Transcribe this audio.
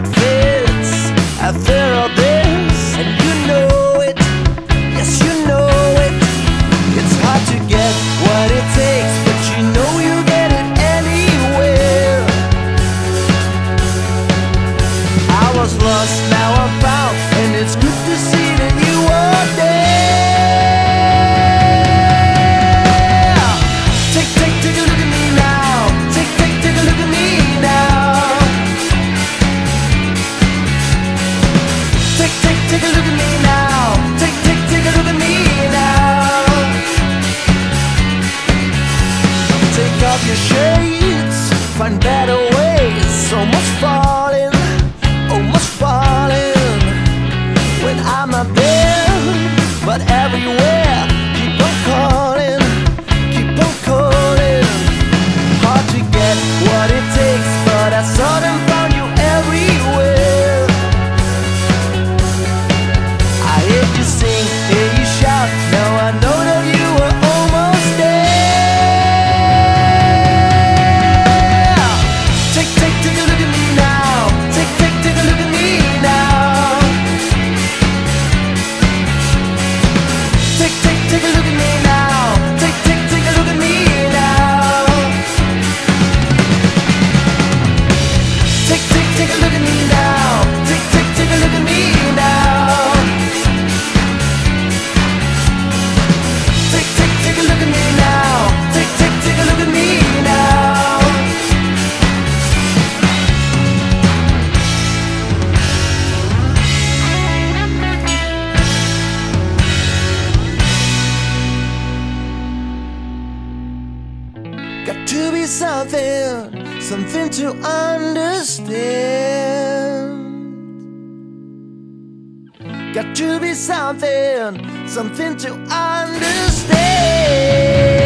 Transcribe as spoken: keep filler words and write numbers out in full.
outfits after all this, and you know it, yes you know it. It's hard to get what it takes, but you know you get it anywhere. I was lost, now I'm found, and it's good to see that you are there. Take, take, take a look at me now. Take, take, take a look at me now. Take, take, take a look at me now. Take, take, take a look at me now. Take off your shades, find better ways. Almost falling, almost falling. When I'm not there, but everywhere, keep on calling, keep on calling. Hard to get what it takes, but I saw them, found you everywhere. I hear you sing, hear you shout, now I know that you were almost there. Take, take, take a look at me now. Take, take, take a look at me now. Take, take, take a look at me now. Take, take, take a look at me now. Take, take, take a look at me now. Take, take, take a look at me now. Take, take, take a look at me now. Take, take, take a look at me now. Got to be something, something to understand. Got to be something, something to understand.